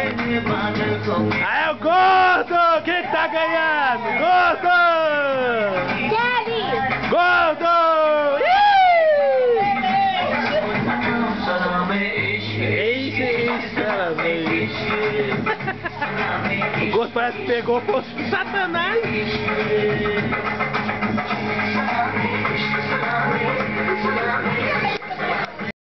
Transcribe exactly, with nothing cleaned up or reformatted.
Ah, é o Gordo! Quem que tá ganhando? Gordo! Kelly! Gordo! O Gordo parece que pegou o Satanás.